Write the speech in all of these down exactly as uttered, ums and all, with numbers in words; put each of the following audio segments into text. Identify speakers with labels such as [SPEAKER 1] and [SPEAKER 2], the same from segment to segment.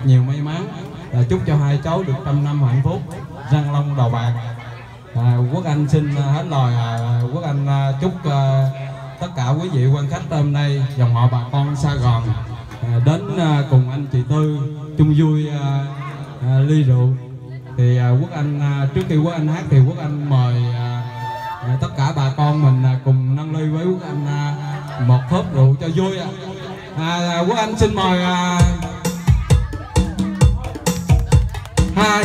[SPEAKER 1] nhiều may mắn, à, chúc cho hai cháu được trăm năm hạnh phúc, răng long đầu bạc. À, Quốc Anh xin hết lời, à, Quốc Anh à, chúc à, tất cả quý vị quan khách hôm nay, dòng họ bà con Sa Gòn à, đến à, cùng anh chị Tư chung vui à, à, ly rượu. Thì à, Quốc Anh à, trước khi Quốc Anh hát thì Quốc Anh mời à, à, tất cả bà con mình à, cùng nâng ly với Quốc Anh à, một hớp rượu cho vui. À. À, Quốc Anh xin mời à, hai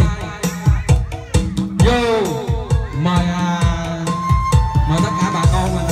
[SPEAKER 1] vô mời à, mời tất cả bà con mình.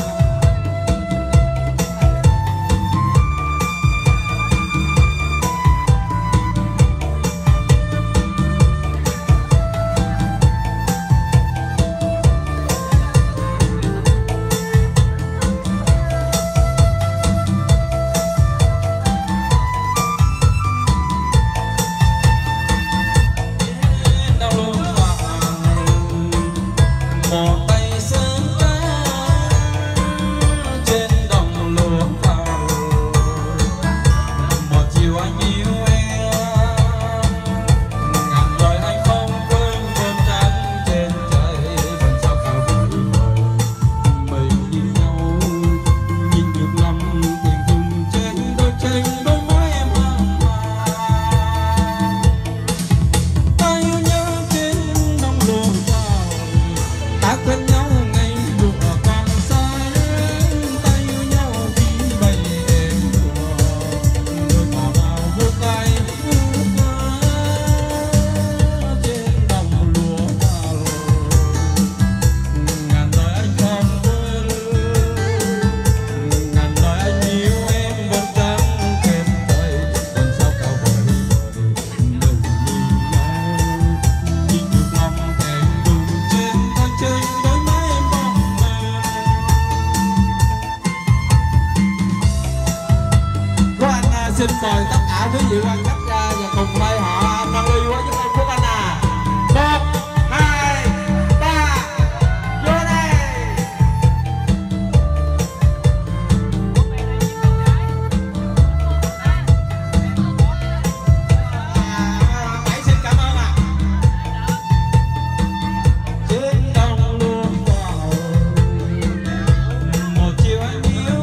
[SPEAKER 1] Xin mời tất cả quý vị quan khách ra và cùng đây họ nâng ly với chúng em Quốc Anh à. Một, hai, ba, vô đây. À, bảy xin cảm ơn ạ. Trên đồng luôn vào một chiều anh yêu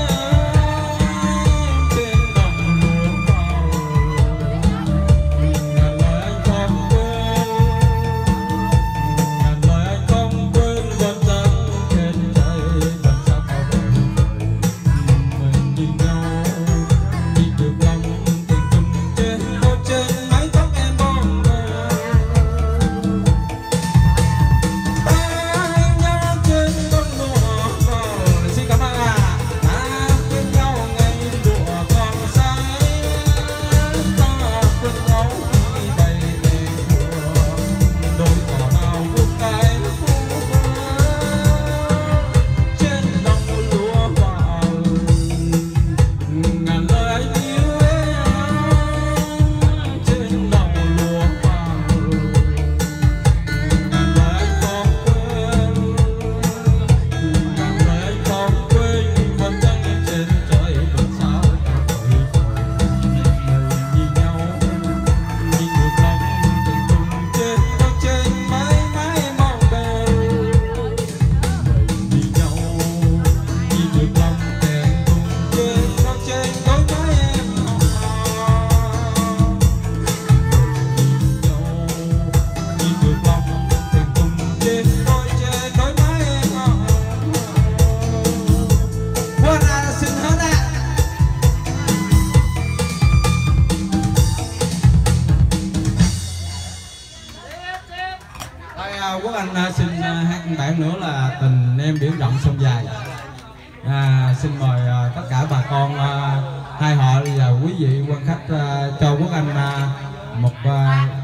[SPEAKER 1] Quốc Anh xin hát bản nữa là Tình Em Biển Rộng Sông Dài. À, xin mời uh, tất cả bà con uh, hai họ và quý vị quan khách uh, cho Quốc Anh uh, một uh,